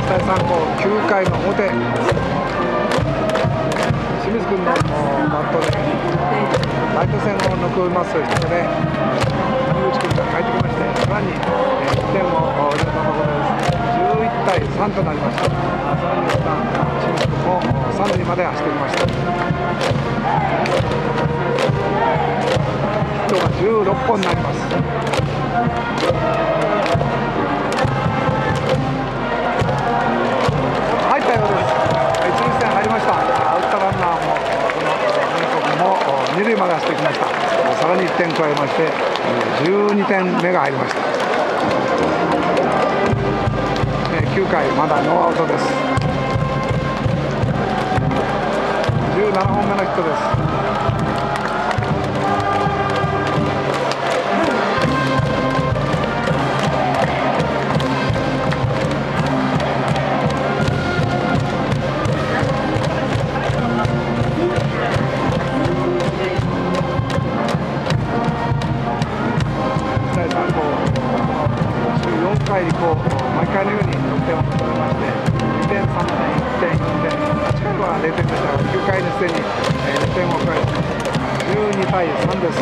第3号9回の表、清水君のバットでライト線を抜くますということで、谷口君が帰ってきまして、さらに1点を入れたところです。11対3となりました。さらに清水君も3塁まで走ってきました。ヒットが16本になります。入ったようです。一塁線入りました。打ったランナーも2塁まで走ってきました。さらに1点加えまして12点目が入りました。9回まだノーアウトです。17本目のヒットです。毎回のように得点を求めまして、2点、3点、1点、4点、8回は0点でしたが、9回にすでに2点を加えて12対3です。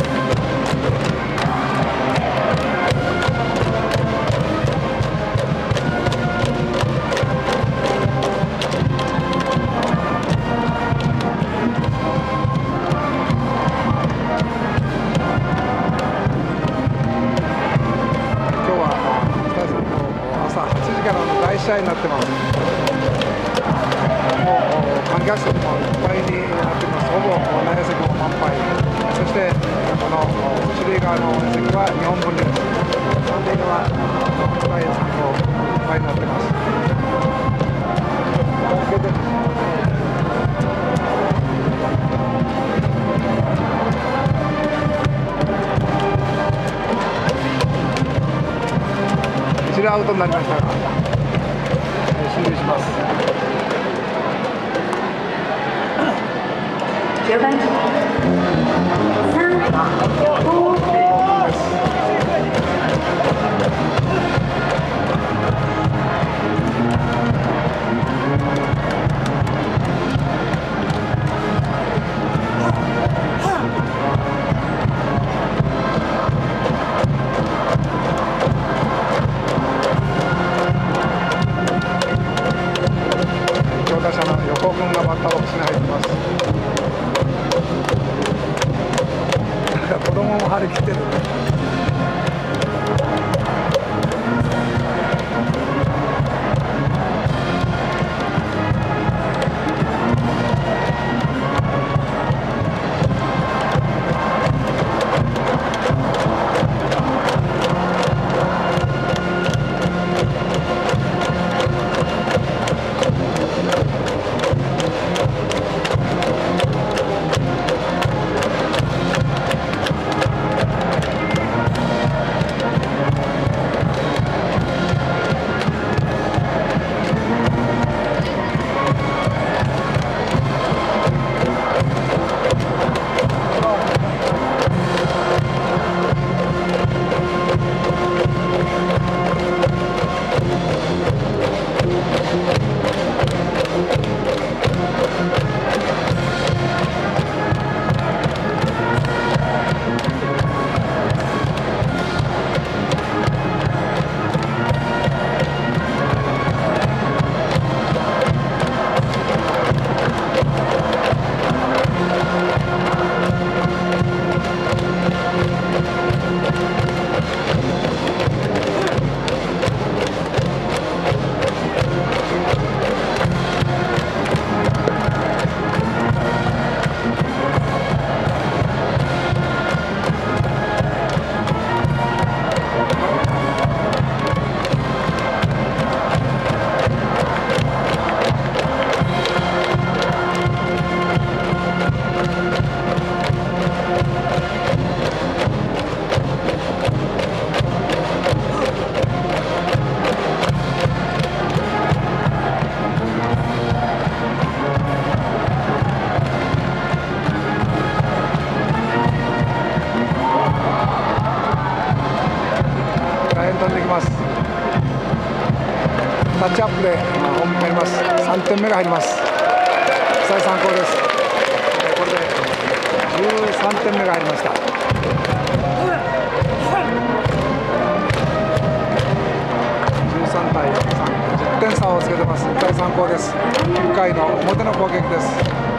試合になってます。もう観客席もいっぱいになってます。ほぼ内野席も満杯。そしてこの一塁側の応援席は2本分です。三塁側の第3号いっぱいになってます。一塁アウトになりましたが。終了します。 10番打者の横君がバッターボックスに入ってます。子供も張り切ってる。 タッチアップでホームになります。3点目が入ります。再参考です。これで13点目が入りました。13対3、10点差をつけてます。再参考です。9回の表の攻撃です。